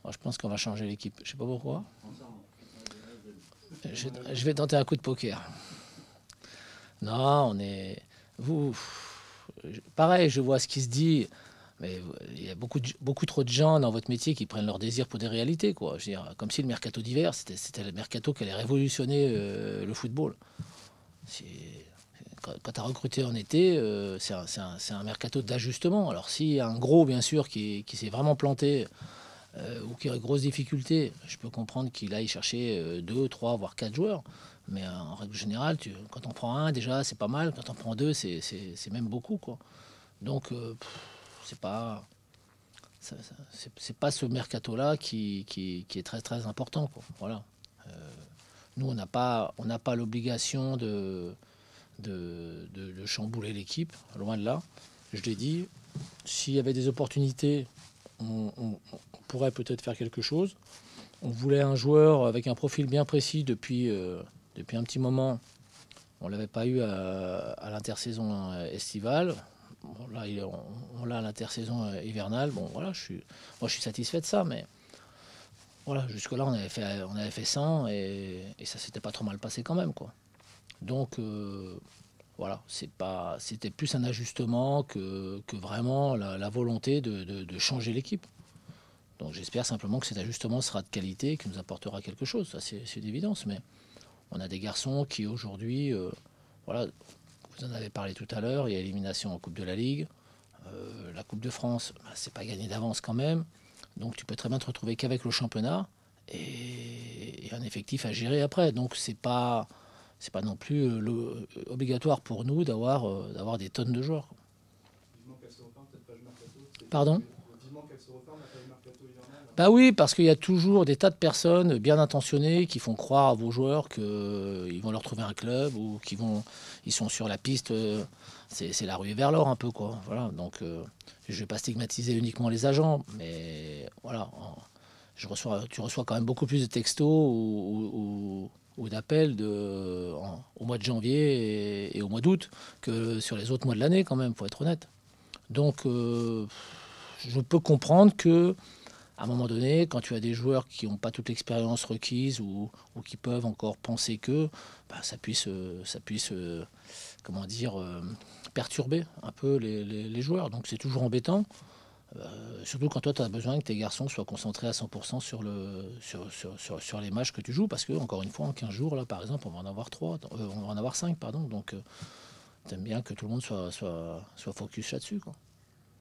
Alors, je pense qu'on va changer l'équipe. Je sais pas pourquoi. Je vais tenter un coup de poker. Non, on est. Vous. Pareil, je vois ce qui se dit. Mais il y a beaucoup trop de gens dans votre métier qui prennent leur désir pour des réalités, quoi. Je veux dire, comme si le mercato d'hiver, c'était le mercato qui allait révolutionner le football. C'est- Quand tu as recruté en été, c'est un mercato d'ajustement. Alors, s'il y a un gros, bien sûr, qui s'est vraiment planté ou qui a de grosses difficultés, je peux comprendre qu'il aille chercher 2, 3, voire 4 joueurs. Mais en règle générale, quand on prend un, déjà, c'est pas mal. Quand on prend deux, c'est même beaucoup, quoi. Donc, c'est pas. C'est pas ce mercato-là qui est très très important, quoi. Voilà. Nous, on n'a pas l'obligation de chambouler l'équipe, loin de là. Je l'ai dit, s'il y avait des opportunités, on pourrait peut-être faire quelque chose. On voulait un joueur avec un profil bien précis depuis un petit moment. On ne l'avait pas eu à l'intersaison estivale. Bon, là, on l'a à l'intersaison hivernale. Bon, voilà, moi, je suis satisfait de ça, mais voilà, jusque-là, on avait fait 100 et ça s'était pas trop mal passé quand même, quoi. Donc, voilà, c'était plus un ajustement que vraiment la volonté de changer l'équipe. Donc, j'espère simplement que cet ajustement sera de qualité et qu'il nous apportera quelque chose. Ça, c'est d'évidence, mais on a des garçons qui aujourd'hui, voilà, vous en avez parlé tout à l'heure, il y a élimination en Coupe de la Ligue. La Coupe de France, bah, c'est pas gagné d'avance quand même. Donc tu peux très bien te retrouver qu'avec le championnat et un effectif à gérer après. Donc c'est pas non plus obligatoire pour nous d'avoir des tonnes de joueurs. Vivement qu'elle se referme, cette page mercato, c'est Pardon? vivement qu'elle se referme, la page mercato hivernale. Bah oui, parce qu'il y a toujours des tas de personnes bien intentionnées qui font croire à vos joueurs qu'ils vont leur trouver un club ou ils sont sur la piste. C'est la ruée vers l'or un peu, quoi. Voilà. Donc je vais pas stigmatiser uniquement les agents, mais voilà, tu reçois quand même beaucoup plus de textos ou d'appels au mois de janvier et au mois d'août que sur les autres mois de l'année, quand même, pour être honnête. Donc je peux comprendre que à un moment donné, quand tu as des joueurs qui n'ont pas toute l'expérience requise ou qui peuvent encore penser que, bah, ça puisse comment dire, perturber un peu les joueurs. Donc c'est toujours embêtant, surtout quand toi tu as besoin que tes garçons soient concentrés à 100% sur les matchs que tu joues, parce que, encore une fois, en 15 jours, là, par exemple, on va en avoir 3, on va en avoir 5, pardon. Donc tu aimes bien que tout le monde soit focus là-dessus, quoi.